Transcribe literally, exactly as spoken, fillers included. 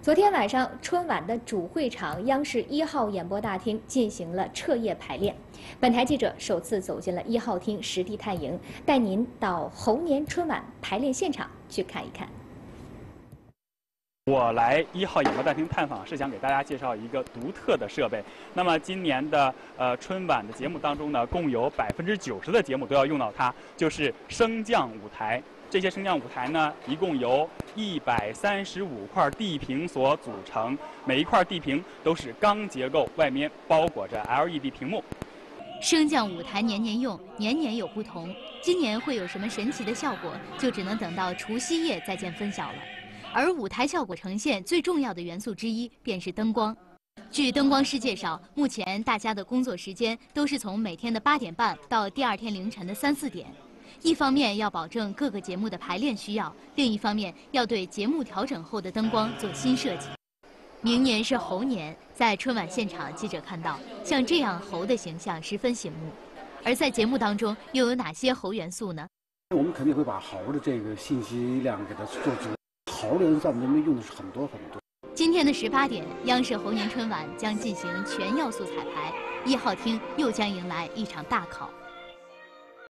昨天晚上，春晚的主会场央视一号演播大厅进行了彻夜排练。本台记者首次走进了一号厅实地探营，带您到猴年春晚排练现场去看一看。 我来一号演播大厅探访，是想给大家介绍一个独特的设备。那么今年的呃春晚的节目当中呢，共有百分之九十的节目都要用到它，就是升降舞台。这些升降舞台呢，一共由一百三十五块地屏所组成，每一块地屏都是钢结构，外面包裹着 L E D 屏幕。 升降舞台年年用，年年有不同。今年会有什么神奇的效果，就只能等到除夕夜再见分晓了。 而舞台效果呈现最重要的元素之一便是灯光。据灯光师介绍，目前大家的工作时间都是从每天的八点半到第二天凌晨的三四点。一方面要保证各个节目的排练需要，另一方面要对节目调整后的灯光做新设计。明年是猴年，在春晚现场，记者看到像这样猴的形象十分醒目。而在节目当中又有哪些猴元素呢？ 我们肯定会把猴的这个信息量给它做足。 猴的人在我们这边用的是很多很多。 今天的十八点，央视猴年春晚将进行全要素彩排，一号厅又将迎来一场大考。